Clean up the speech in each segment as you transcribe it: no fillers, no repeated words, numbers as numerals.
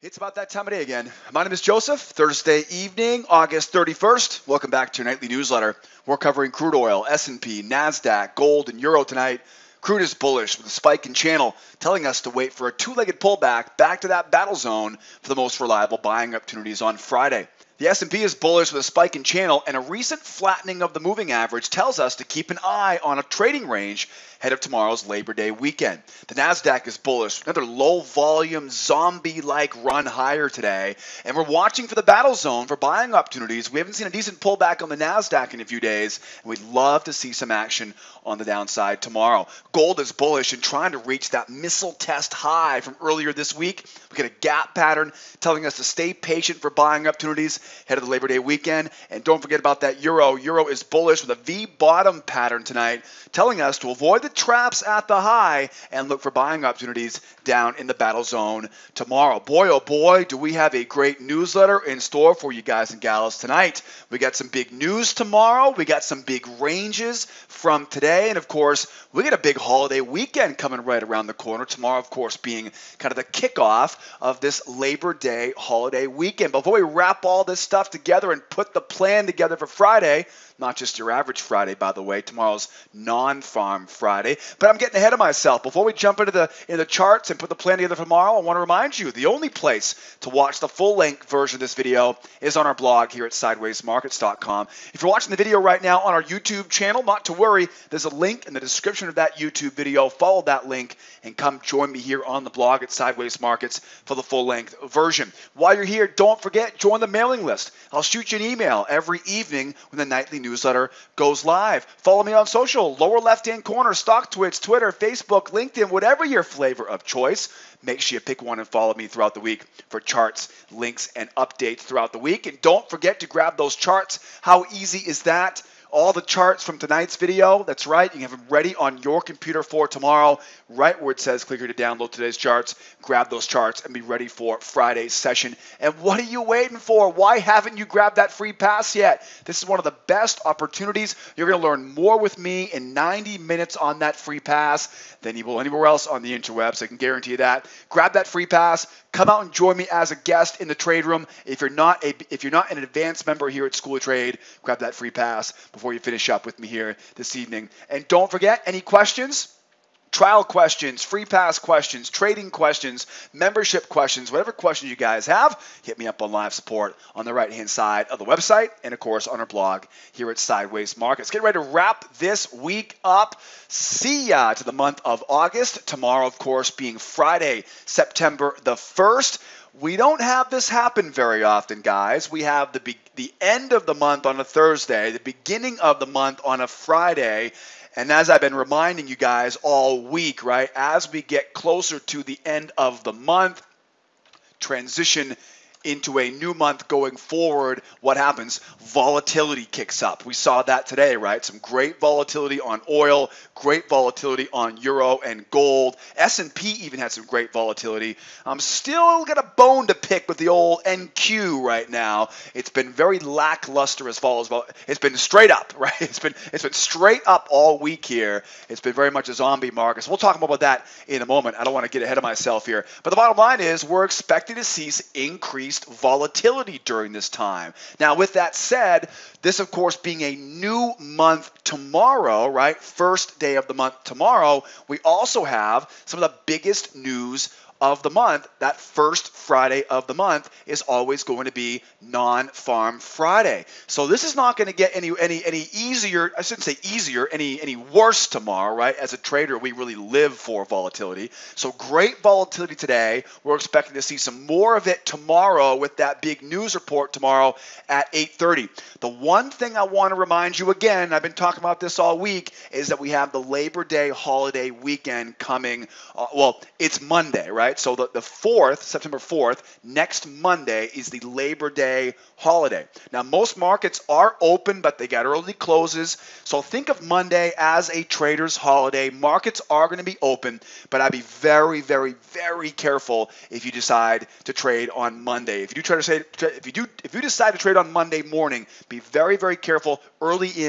It's about that time of day again. My name is Joseph. Thursday evening, August 31st. Welcome back to your nightly newsletter. We're covering crude oil, S&P, Nasdaq, gold, and euro tonight. Crude is bullish with a spike in channel, telling us to wait for a two-legged pullback back to that battle zone for the most reliable buying opportunities on Friday. The S&P is bullish with a spike in channel, and a recent flattening of the moving average tells us to keep an eye on a trading range ahead of tomorrow's Labor Day weekend. The Nasdaq is bullish, another low-volume, zombie-like run higher today, and we're watching for the battle zone for buying opportunities. We haven't seen a decent pullback on the Nasdaq in a few days, and we'd love to see some action on the downside tomorrow. Gold is bullish and trying to reach that missile test high from earlier this week. We get a gap pattern telling us to stay patient for buying opportunities ahead of the Labor Day weekend. And don't forget about that euro. Euro is bullish with a V bottom pattern tonight, telling us to avoid the traps at the high and look for buying opportunities down in the battle zone tomorrow. Boy, oh boy, do we have a great newsletter in store for you guys and gals tonight. We got some big news tomorrow. We got some big ranges from today. And of course, we got a big holiday weekend coming right around the corner. Tomorrow, of course, being kind of the kickoff of this Labor Day holiday weekend. Before we wrap all this stuff together and put the plan together for Friday, not just your average Friday, by the way. Tomorrow's non-farm Friday. But I'm getting ahead of myself. Before we jump into the charts and put the plan together for tomorrow, I want to remind you, the only place to watch the full-length version of this video is on our blog here at sidewaysmarkets.com. If you're watching the video right now on our YouTube channel, not to worry, there's a link in the description of that YouTube video. Follow that link and come join me here on the blog at Sideways Markets for the full-length version. While you're here, don't forget, join the mailing list. I'll shoot you an email every evening when the nightly newsletter goes live. Follow me on social, lower left-hand corner, StockTwits, Twitter, Facebook, LinkedIn, whatever your flavor of choice. Make sure you pick one and follow me throughout the week for charts, links, and updates throughout the week. And don't forget to grab those charts. How easy is that? All the charts from tonight's video, that's right, you can have them ready on your computer for tomorrow, right where it says click here to download today's charts. Grab those charts and be ready for Friday's session. And what are you waiting for? Why haven't you grabbed that free pass yet? This is one of the best opportunities. You're going to learn more with me in 90 minutes on that free pass than you will anywhere else on the interwebs. I can guarantee you that. Grab that free pass. Come out and join me as a guest in the trade room. If you're not an advanced member here at School of Trade, grab that free pass before you finish up with me here this evening. And don't forget, any questions? Trial questions, free pass questions, trading questions, membership questions, whatever questions you guys have, hit me up on live support on the right-hand side of the website and, of course, on our blog here at Sideways Markets. Get ready to wrap this week up. See ya to the month of August. Tomorrow, of course, being Friday, September the 1st. We don't have this happen very often, guys. We have the end of the month on a Thursday, the beginning of the month on a Friday. And as I've been reminding you guys all week, right, as we get closer to the end of the month, transition into a new month going forward, what happens? Volatility kicks up. We saw that today, right? Some great volatility on oil, great volatility on euro and gold. S&P even had some great volatility. I'm still got a bone to pick with the old NQ right now. It's been very lackluster as far as it's been straight up, right? It's been straight up all week here. It's been very much a zombie market. So we'll talk more about that in a moment. I don't want to get ahead of myself here. But the bottom line is we're expecting to see increased volatility during this time. Now, with that said, this, of course, being a new month tomorrow, right? First day of the month tomorrow, we also have some of the biggest news of the month. That first Friday of the month is always going to be non-farm Friday. So this is not going to get any easier. I shouldn't say easier, any worse tomorrow, right? As a trader, we really live for volatility. So great volatility today. We're expecting to see some more of it tomorrow with that big news report tomorrow at 8:30. The one thing I want to remind you again, I've been talking about this all week, is that we have the Labor Day holiday weekend coming. Well, it's Monday, right? So the 4th, September 4th, next Monday is the Labor Day holiday. Now, most markets are open, but they got early closes. So think of Monday as a trader's holiday. Markets are going to be open, but I'd be very, very, very careful if you decide to trade on Monday. If you decide to trade on Monday morning, be very, very careful early in,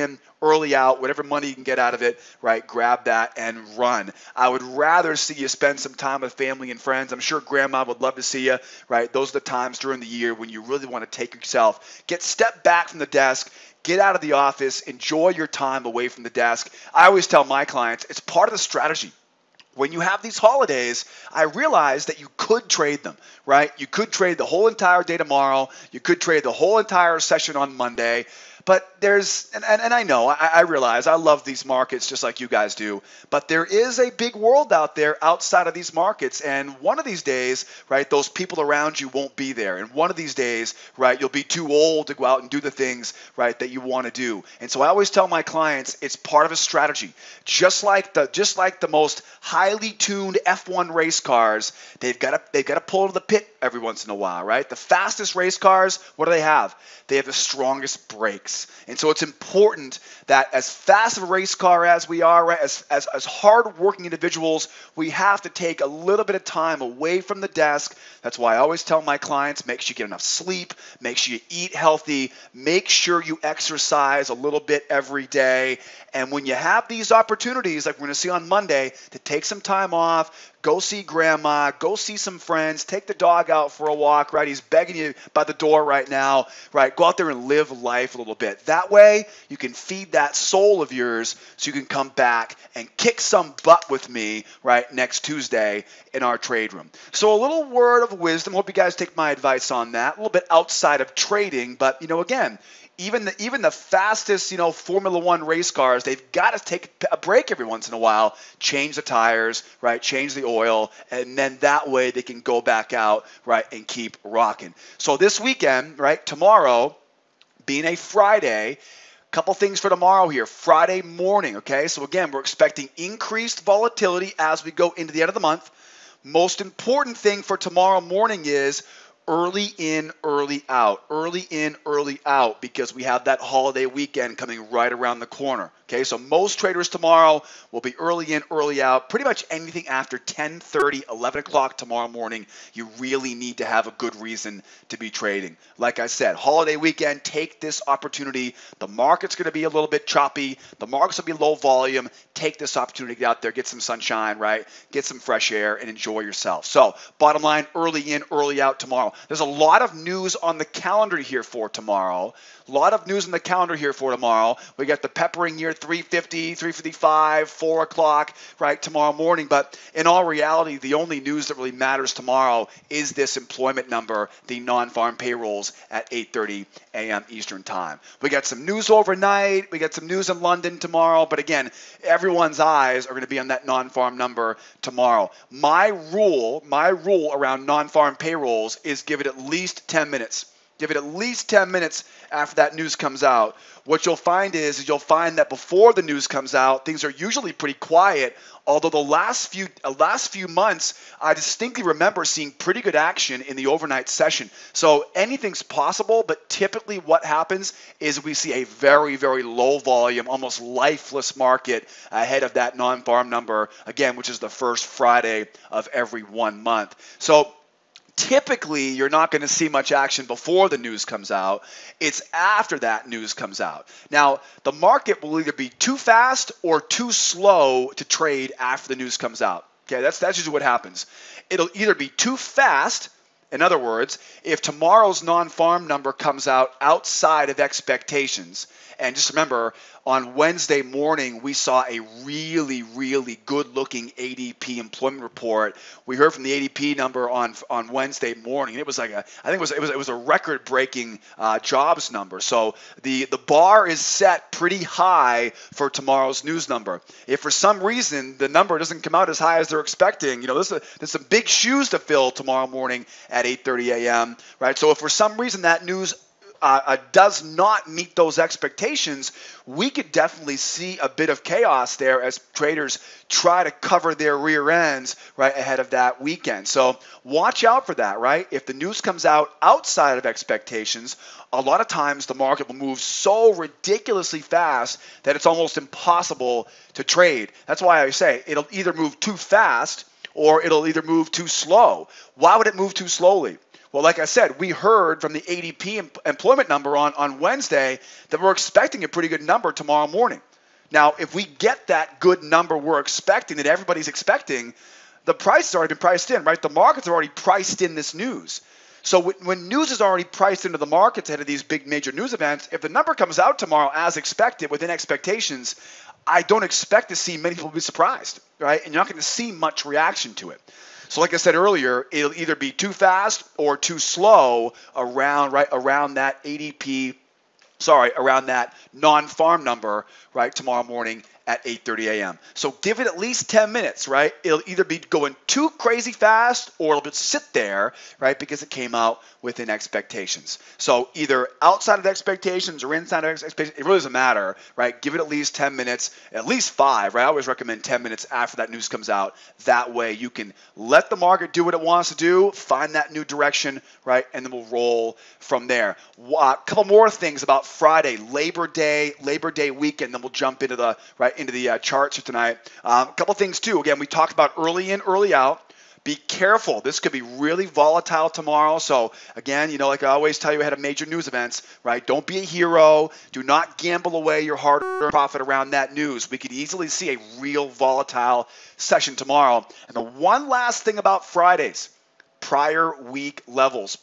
early out, whatever money you can get out of it, right? Grab that and run. I would rather see you spend some time with family and friends. I'm sure grandma would love to see you, right? Those are the times during the year when you really want to take yourself, step back from the desk, get out of the office, enjoy your time away from the desk. I always tell my clients, it's part of the strategy. When you have these holidays, I realize that you could trade them, right? You could trade the whole entire day tomorrow. You could trade the whole entire session on Monday. But there's, and I know, I realize I love these markets just like you guys do, but there is a big world out there outside of these markets. And one of these days, right, those people around you won't be there. And one of these days, right, you'll be too old to go out and do the things, right, that you want to do. And so I always tell my clients, it's part of a strategy. Just like the most highly tuned F1 race cars, they've got to pull to the pit every once in a while, right? The fastest race cars, what do they have? They have the strongest brakes. And so it's important that as fast of a race car as we are, right, as hard-working individuals, we have to take a little bit of time away from the desk. That's why I always tell my clients, make sure you get enough sleep, make sure you eat healthy, make sure you exercise a little bit every day. And when you have these opportunities, like we're going to see on Monday, to take some time off, go see grandma, go see some friends, take the dog out for a walk, right? He's begging you by the door right now, right? Go out there and live life a little bit. That way, you can feed that soul of yours so you can come back and kick some butt with me, right, next Tuesday in our trade room. So a little word of wisdom. Hope you guys take my advice on that. A little bit outside of trading, but, again, even the fastest, Formula One race cars, they've got to take a break every once in a while, change the tires, right, change the oil, and then that way they can go back out, right, and keep rocking. So this weekend, right, tomorrow, being a Friday, couple things for tomorrow here. Friday morning, okay? So again, we're expecting increased volatility as we go into the end of the month. Most important thing for tomorrow morning is early in, early out. Early in, early out, because we have that holiday weekend coming right around the corner. Okay, so most traders tomorrow will be early in, early out. Pretty much anything after 10:30, 11 o'clock tomorrow morning, you really need to have a good reason to be trading. Like I said, holiday weekend, take this opportunity. The market's going to be a little bit choppy. The market's going to be low volume. Take this opportunity to get out there, get some sunshine, right? Get some fresh air and enjoy yourself. So bottom line, early in, early out tomorrow. There's a lot of news on the calendar here for tomorrow. A lot of news on the calendar here for tomorrow. We got the peppering year 350, 355, 4 o'clock, right, tomorrow morning. But in all reality, the only news that really matters tomorrow is this employment number, the non-farm payrolls at 8:30 a.m. Eastern time. We got some news overnight. We got some news in London tomorrow. But again, everyone's eyes are going to be on that non-farm number tomorrow. My rule around non-farm payrolls is give it at least 10 minutes. Give it at least 10 minutes after that news comes out. What you'll find is you'll find that before the news comes out, things are usually pretty quiet. Although the last few months, I distinctly remember seeing pretty good action in the overnight session. So anything's possible, but typically what happens is we see a very, very low volume, almost lifeless market ahead of that non-farm number, again, which is the first Friday of every 1 month. So typically, you're not going to see much action before the news comes out. It's after that news comes out. Now, the market will either be too fast or too slow to trade after the news comes out. Okay, that's usually what happens. It'll either be too fast. In other words, if tomorrow's non-farm number comes out outside of expectations, and just remember, on Wednesday morning, we saw a really, really good-looking ADP employment report. We heard from the ADP number on Wednesday morning. It was like it was a record-breaking jobs number. So the bar is set pretty high for tomorrow's news number. If for some reason the number doesn't come out as high as they're expecting, there's some big shoes to fill tomorrow morning at 8:30 a.m. Right? So if for some reason that news does not meet those expectations, we could definitely see a bit of chaos there as traders try to cover their rear ends right ahead of that weekend. So watch out for that, right? If the news comes out outside of expectations, a lot of times the market will move so ridiculously fast that it's almost impossible to trade. That's why I say it'll either move too fast or it'll either move too slow. Why would it move too slowly? Well, like I said, we heard from the ADP employment number on Wednesday that we're expecting a pretty good number tomorrow morning. Now, if we get that good number we're expecting, that everybody's expecting, the price has already been priced in, right? The markets are already priced in this news. So when news is already priced into the markets ahead of these big major news events, if the number comes out tomorrow as expected, within expectations, I don't expect to see many people be surprised, right? And you're not going to see much reaction to it. So like I said earlier, it'll either be too fast or too slow around that around that non-farm number, right, tomorrow morning at 8:30 a.m. So give it at least 10 minutes, right? It'll either be going too crazy fast or it'll just sit there, right, because it came out within expectations. So either outside of expectations or inside of expectations, it really doesn't matter, right? Give it at least 10 minutes, at least 5, right? I always recommend 10 minutes after that news comes out. That way you can let the market do what it wants to do, find that new direction, right, and then we'll roll from there. A couple more things about Friday, Labor Day weekend, then we'll jump into the charts for tonight. A couple things too. Again, we talked about early in, early out. Be careful. This could be really volatile tomorrow. So again, like I always tell you ahead of major news events, right? Don't be a hero. Do not gamble away your hard-earned profit around that news. We could easily see a real volatile session tomorrow. And the one last thing about Fridays, prior week levels,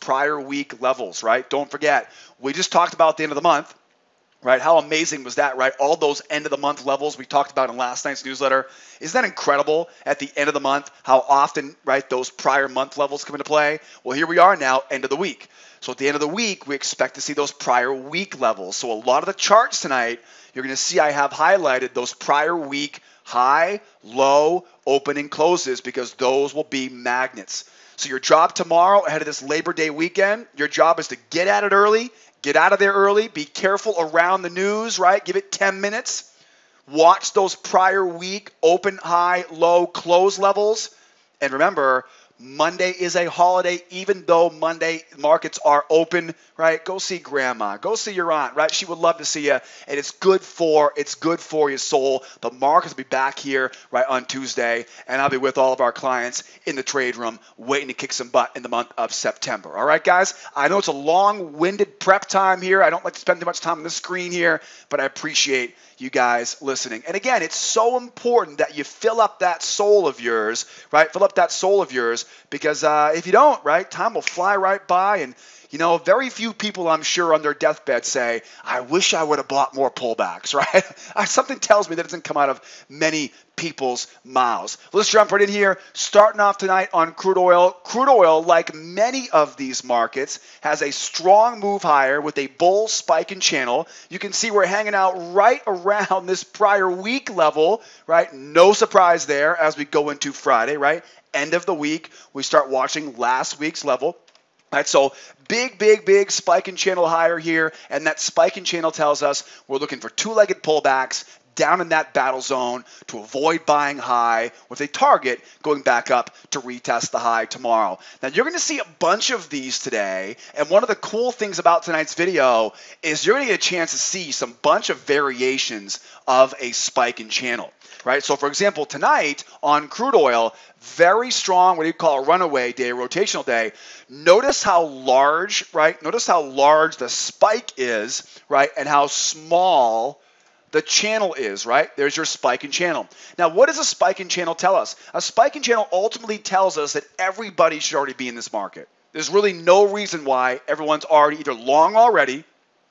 right? Don't forget, we just talked about the end of the month. Right? How amazing was that, right? All those end of the month levels we talked about in last night's newsletter. Isn't that incredible at the end of the month, how often, right, those prior month levels come into play? Well, here we are now, end of the week. So at the end of the week, we expect to see those prior week levels. So a lot of the charts tonight, you're going to see I have highlighted those prior week high, low, open, and closes because those will be magnets. So your job tomorrow ahead of this Labor Day weekend, your job is to get at it early. Get out of there early. Be careful around the news, right? Give it 10 minutes. Watch those prior week open, high, low, close levels. And remember, Monday is a holiday, even though Monday markets are open, right? Go see grandma. Go see your aunt, right? She would love to see you. And it's good for your soul. The markets will be back here, right, on Tuesday. And I'll be with all of our clients in the trade room waiting to kick some butt in the month of September. All right, guys? I know it's a long-winded prep time here. I don't like to spend too much time on the screen here, but I appreciate you guys listening. And again, it's so important that you fill up that soul of yours, right? Fill up that soul of yours because if you don't, right, time will fly right by. And, very few people, I'm sure, on their deathbed say, I wish I would have bought more pullbacks, right? Something tells me that doesn't come out of many people's mouths. Let's jump right in here. Starting off tonight on crude oil. Crude oil, like many of these markets, has a strong move higher with a bull spike and channel. You can see we're hanging out right around this prior week level, right? No surprise there as we go into Friday, right? End of the week, we start watching last week's level. Right, so big spike and channel higher here, and that spike and channel tells us we're looking for two-legged pullbacks down in that battle zone to avoid buying high with a target going back up to retest the high tomorrow. Now, you're going to see a bunch of these today, and one of the cool things about tonight's video is you're going to get a chance to see some bunch of variations of a spike and channel. Right, so for example, tonight on crude oil, very strong, what do you call a runaway day, rotational day. Notice how large, right? Notice how large the spike is, right? And how small the channel is, right? There's your spike and channel. Now, what does a spike and channel tell us? A spike and channel ultimately tells us that everybody should already be in this market. There's really no reason why everyone's already either long already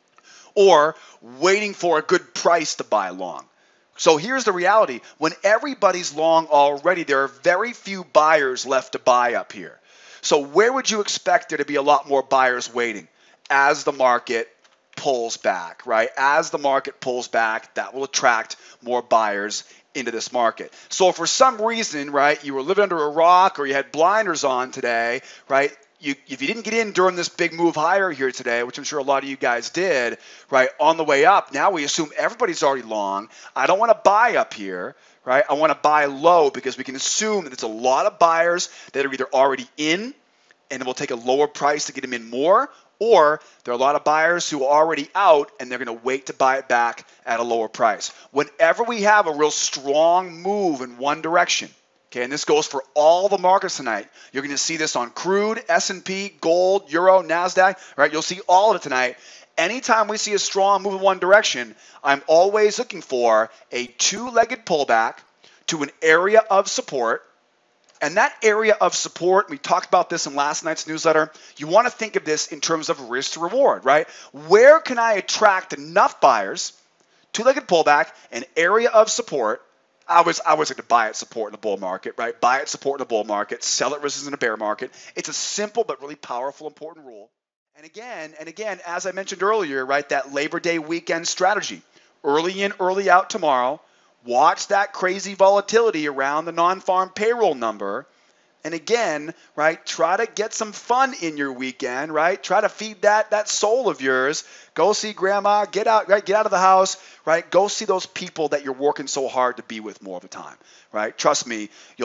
or waiting for a good price to buy long. So here's the reality. When everybody's long already, there are very few buyers left to buy up here. So where would you expect there to be a lot more buyers waiting? As the market pulls back, right? As the market pulls back, that will attract more buyers into this market. So if for some reason, right, you were living under a rock or you had blinders on today, right, if you didn't get in during this big move higher here today, which I'm sure a lot of you guys did, right, on the way up, now we assume everybody's already long. I don't want to buy up here, right? I want to buy low because we can assume that there's a lot of buyers that are either already in and it will take a lower price to get them in more, or there are a lot of buyers who are already out and they're going to wait to buy it back at a lower price. Whenever we have a real strong move in one direction, Okay, and this goes for all the markets tonight. You're going to see this on crude, S&P, gold, euro, Nasdaq. Right? You'll see all of it tonight. Anytime we see a strong move in one direction, I'm always looking for a two-legged pullback to an area of support. And that area of support, we talked about this in last night's newsletter, you want to think of this in terms of risk to reward, right? Where can I attract enough buyers, two-legged pullback, an area of support? I always like to buy at support in the bull market, right? Buy at support in the bull market, sell at resistance in a bear market. It's a simple but really powerful, important rule. And again, as I mentioned earlier, right, that Labor Day weekend strategy, early in, early out tomorrow. Watch that crazy volatility around the non-farm payroll number. And again, right, try to get some fun in your weekend, right? Try to feed that soul of yours. Go see grandma, get out, right? Get out of the house, right? Go see those people that you're working so hard to be with more of the time, right? Trust me, you'll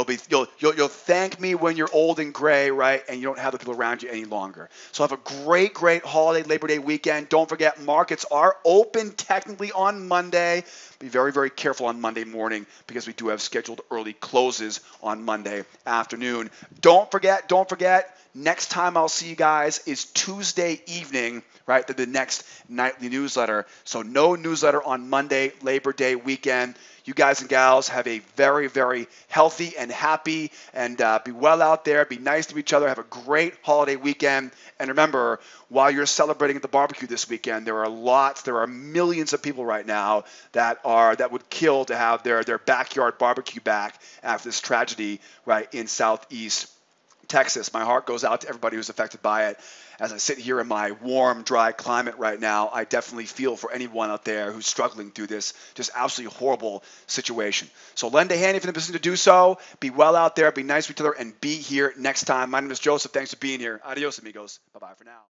thank me when you're old and gray, right? And you don't have the people around you any longer. So have a great holiday Labor Day weekend. Don't forget, markets are open technically on Monday. Be very careful on Monday morning because we do have scheduled early closes on Monday afternoon. Don't forget, next time I'll see you guys is Tuesday evening, right? The next nightly newsletter. So no newsletter on Monday, Labor Day weekend. You guys and gals have a very healthy and happy, and be well out there. Be nice to each other. Have a great holiday weekend. And remember, while you're celebrating at the barbecue this weekend, there are millions of people right now that would kill to have their backyard barbecue back after this tragedy, right, in Southeast Texas. My heart goes out to everybody who's affected by it. As I sit here in my warm, dry climate right now, I definitely feel for anyone out there who's struggling through this just absolutely horrible situation. So lend a hand if you're in the position to do so. Be well out there, be nice to each other, and be here next time. My name is Joseph. Thanks for being here. Adios, amigos. Bye-bye for now.